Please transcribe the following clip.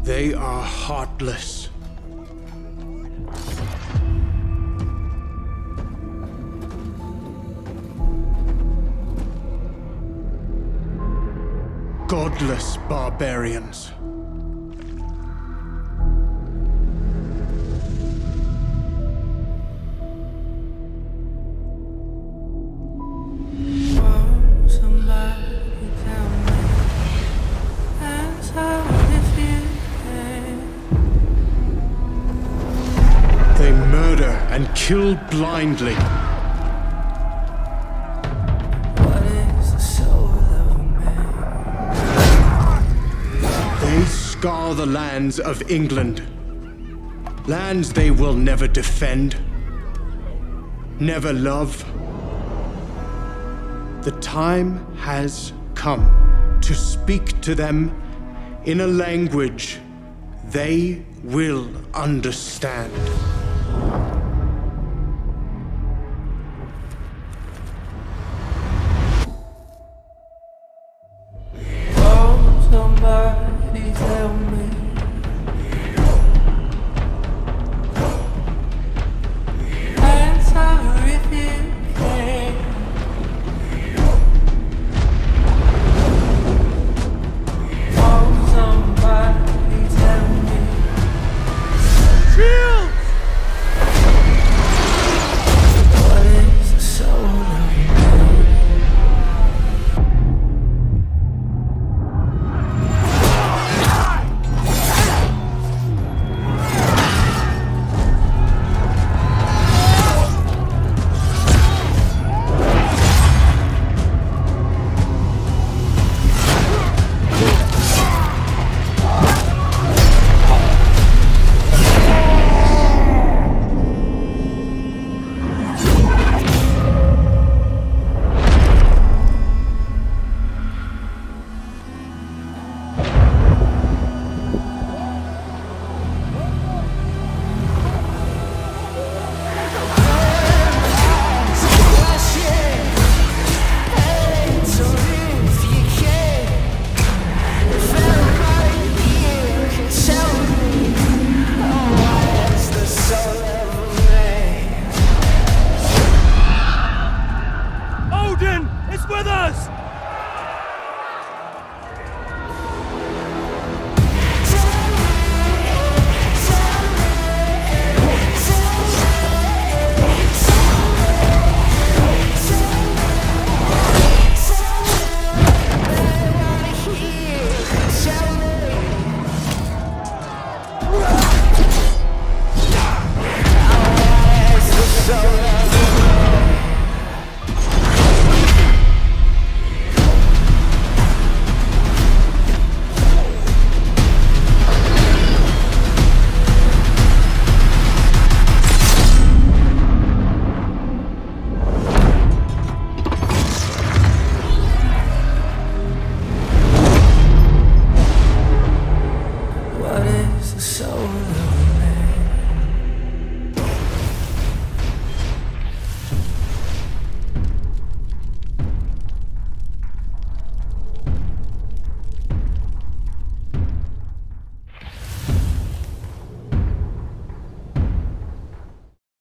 They are heartless. Godless barbarians. They murder and kill blindly. What is the soul of a man? They scar the lands of England. Lands they will never defend, never love. The time has come to speak to them in a language they will understand.